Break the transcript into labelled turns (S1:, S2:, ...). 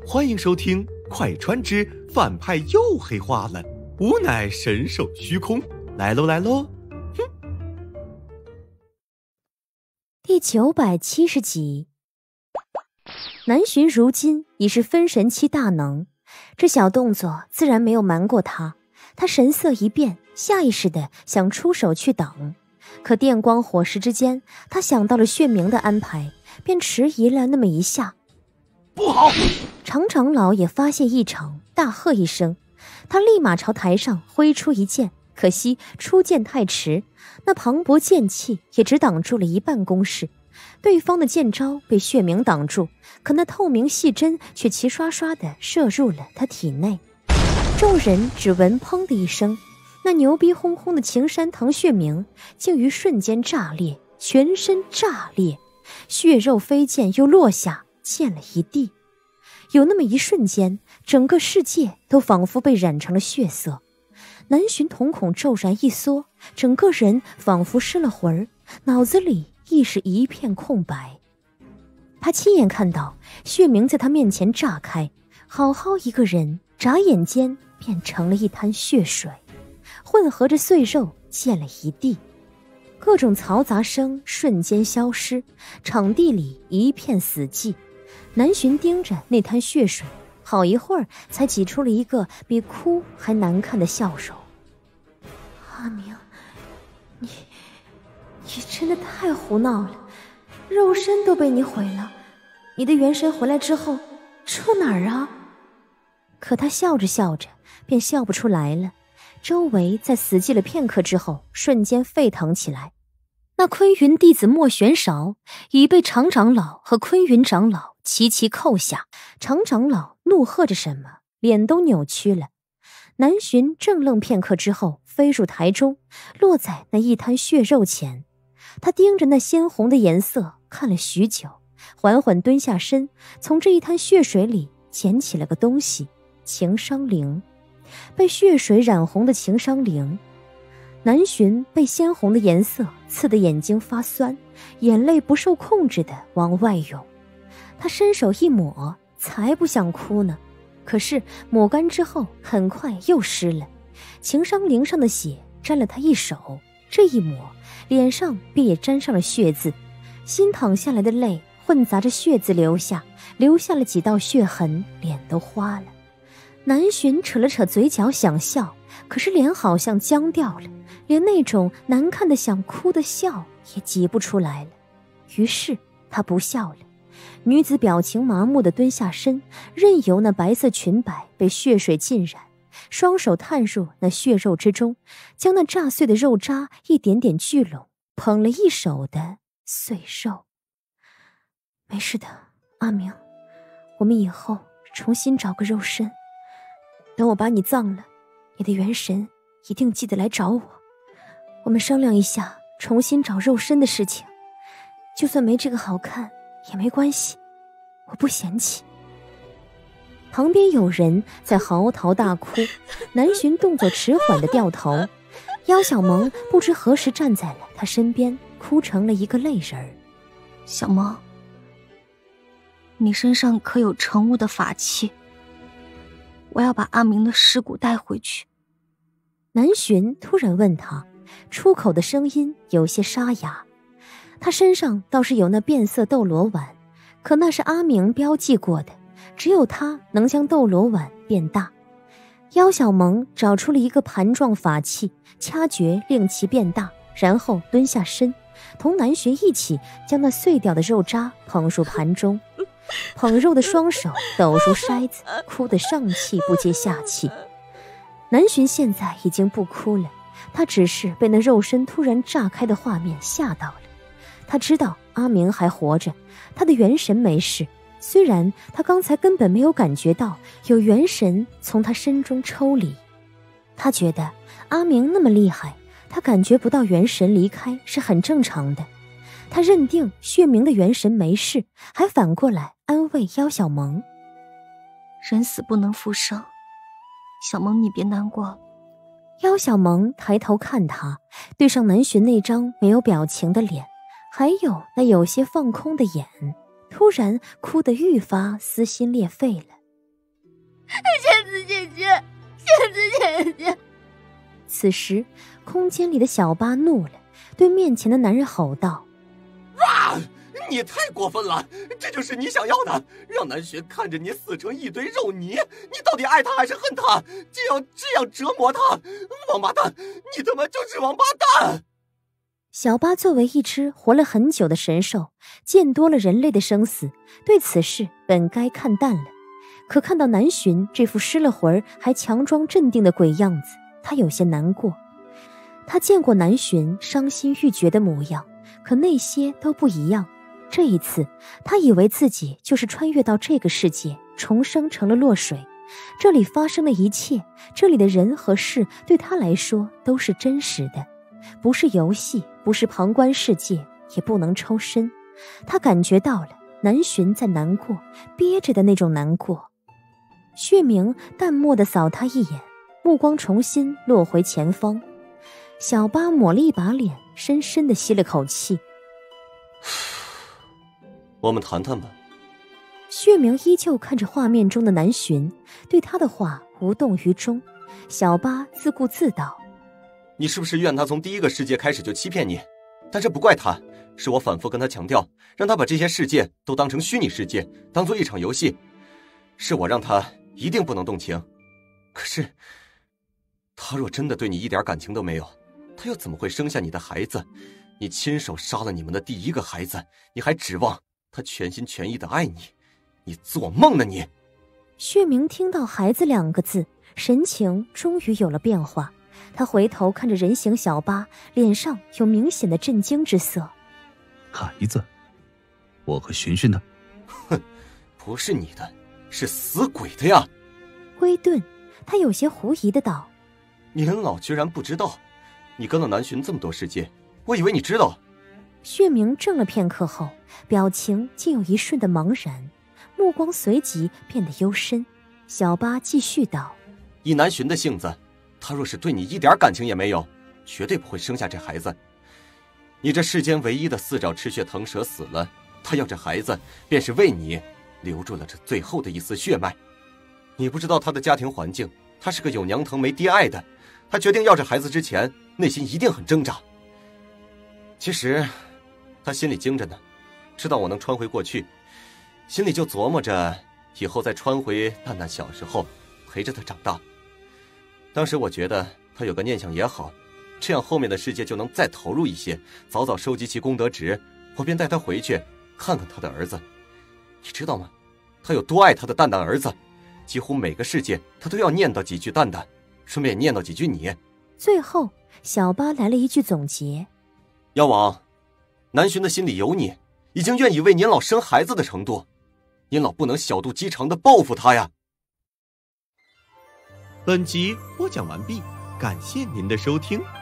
S1: 欢迎收听《快穿之反派又黑化了》，吾乃神兽虚空，来喽来喽！
S2: 第970集。南巡如今已是分神期大能，这小动作自然没有瞒过他。他神色一变，下意识地想出手去挡，可电光火石之间，他想到了血明的安排，便迟疑了那么一下。
S1: 不好！
S2: 常长老也发现异常，大喝一声，他立马朝台上挥出一剑，可惜出剑太迟，那磅礴剑气也只挡住了一半攻势。对方的剑招被血明挡住，可那透明细针却齐刷刷地射入了他体内。众人只闻砰的一声，那牛逼哄哄的晴山堂血明竟于瞬间炸裂，全身炸裂，血肉飞溅又落下，溅了一地。有那么一瞬间，整个世界都仿佛被染成了血色。南巡瞳孔骤然一缩，整个人仿佛失了魂儿，脑子里亦是一片空白。他亲眼看到血明在他面前炸开，好好一个人眨眼间变成了一滩血水，混合着碎肉溅了一地。各种嘈杂声瞬间消失，场地里一片死寂。南巡盯着那滩血水，好一会儿才挤出了一个比哭还难看的笑容。阿明，你真的太胡闹了，肉身都被你毁了，你的元神回来之后住哪儿啊？可他笑着笑着便笑不出来了，周围在死寂了片刻之后瞬间沸腾起来。那昆云弟子莫玄韶已被常长老和昆云长老齐齐扣下，常长老怒喝着什么，脸都扭曲了。南巡怔愣片刻之后飞入台中，落在那一滩血肉前。他盯着那鲜红的颜色看了许久，缓缓蹲下身，从这一滩血水里捡起了个东西，情伤灵。被血水染红的情伤灵。南巡被鲜红的颜色刺得眼睛发酸，眼泪不受控制地往外涌。他伸手一抹，才不想哭呢，可是抹干之后很快又湿了，情伤灵上的血沾了他一手，这一抹脸上便也沾上了血渍，新淌下来的泪混杂着血渍留下了几道血痕，脸都花了。南巡扯了扯嘴角想笑，可是脸好像僵掉了，连那种难看的想哭的笑也挤不出来了。于是他不笑了。女子表情麻木地蹲下身，任由那白色裙摆被血水浸染，双手探入那血肉之中，将那炸碎的肉渣一点点聚拢，捧了一手的碎肉。没事的，阿明，我们以后重新找个肉身，等我把你葬了，你的元神一定记得来找我，我们商量一下重新找肉身的事情，就算没这个好看也没关系，我不嫌弃。旁边有人在嚎啕大哭，南巡动作迟缓地掉头，妖小萌不知何时站在了他身边，哭成了一个泪人儿。
S3: 小萌，你身上可有成物的法器？我要把阿明的尸骨带回去。
S2: 南巡突然问他，出口的声音有些沙哑。他身上倒是有那变色斗罗丸，可那是阿明标记过的，只有他能将斗罗丸变大。妖小萌找出了一个盘状法器，掐诀令其变大，然后蹲下身，同南巡一起将那碎掉的肉渣捧入盘中。捧肉的双手抖如筛子，哭得上气不接下气。南巡现在已经不哭了，他只是被那肉身突然炸开的画面吓到了。他知道阿明还活着，他的元神没事，虽然他刚才根本没有感觉到有元神从他身中抽离。他觉得阿明那么厉害，他感觉不到元神离开是很正常的。他认定血明的元神没事，还反过来安慰妖小萌。
S3: 人死不能复生，小萌你别难过。
S2: 妖小萌抬头看他，对上南巡那张没有表情的脸，还有那有些放空的眼，突然哭得愈发撕心裂肺了。
S3: 仙子姐姐，仙子姐姐。
S2: 此时，空间里的小八怒了，对面前的男人吼道：“
S1: 啊！你太过分了！这就是你想要的，让南巡看着你死成一堆肉泥，你到底爱他还是恨他？就要这样折磨他？王八蛋！你他妈就是王八蛋！”
S2: 小八作为一只活了很久的神兽，见多了人类的生死，对此事本该看淡了。可看到南巡这副失了魂还强装镇定的鬼样子，他有些难过。他见过南巡伤心欲绝的模样，可那些都不一样。这一次，他以为自己就是穿越到这个世界，重生成了落水。这里发生的一切，这里的人和事，对他来说都是真实的，不是游戏，不是旁观世界，也不能抽身。他感觉到了南巡在难过，憋着的那种难过。血明淡漠地扫他一眼，目光重新落回前方。小八抹了一把脸，深深地吸了口气。
S1: 我们谈谈吧。
S2: 血明依旧看着画面中的南巡，对他的话无动于衷。小八自顾自道：“
S1: 你是不是怨他从第一个世界开始就欺骗你？但这不怪他，是我反复跟他强调，让他把这些世界都当成虚拟世界，当做一场游戏。是我让他一定不能动情。可是，他若真的对你一点感情都没有，他又怎么会生下你的孩子？你亲手杀了你们的第一个孩子，你还指望他全心全意的爱你？你做梦呢你！”
S2: 血明听到孩子2个字，神情终于有了变化。他回头看着人形小八，脸上有明显的震惊之色。
S4: 孩子？我和寻寻呢？
S1: 哼，不是你的，是死鬼的呀！
S2: 微顿，他有些狐疑的道：“
S1: 您老居然不知道？你跟了南巡这么多世界，我以为你知道。”
S2: 血明怔了片刻后，表情竟有一瞬的茫然，目光随即变得幽深。小八继续道：“
S1: 以南巡的性子，他若是对你一点感情也没有，绝对不会生下这孩子。你这世间唯一的4爪赤血藤蛇死了，他要这孩子，便是为你留住了这最后的一丝血脉。你不知道他的家庭环境，他是个有娘疼没爹爱的。他决定要这孩子之前，内心一定很挣扎。其实，他心里惊着呢，知道我能穿回过去，心里就琢磨着以后再穿回蛋蛋小时候，陪着他长大。当时我觉得他有个念想也好，这样后面的世界就能再投入一些，早早收集其功德值，我便带他回去看看他的儿子。你知道吗？他有多爱他的蛋蛋儿子，几乎每个世界他都要念叨几句蛋蛋，顺便念叨几句你。
S2: 最后，小八来了一句总结：“
S1: 妖王，南巡的心里有你，已经愿意为您老生孩子的程度，您老不能小肚鸡肠的报复他呀。”
S5: 本集播讲完毕，感谢您的收听。